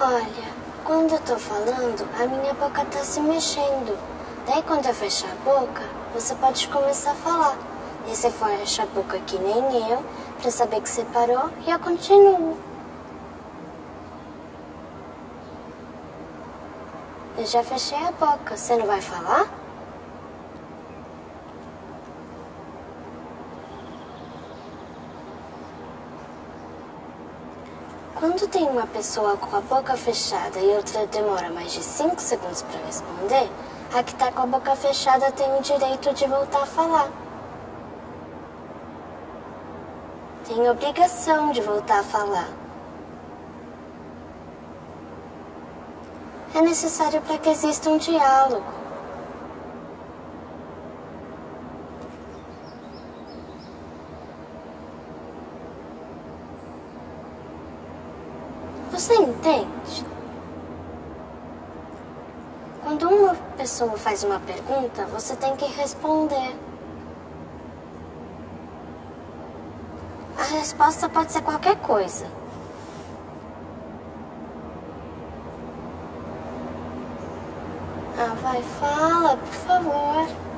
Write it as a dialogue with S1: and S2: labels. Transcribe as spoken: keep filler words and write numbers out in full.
S1: Olha, quando eu tô falando, a minha boca tá se mexendo. Daí quando eu fechar a boca, você pode começar a falar. E você fecha a boca que nem eu, pra saber que você parou, e eu continuo. Eu já fechei a boca. Você não vai falar? Quando tem uma pessoa com a boca fechada e outra demora mais de cinco segundos para responder, a que tá com a boca fechada tem o direito de voltar a falar. Tem obrigação de voltar a falar. É necessário para que exista um diálogo. Você entende? Quando uma pessoa faz uma pergunta, você tem que responder. A resposta pode ser qualquer coisa. Ah, vai, fala, por favor.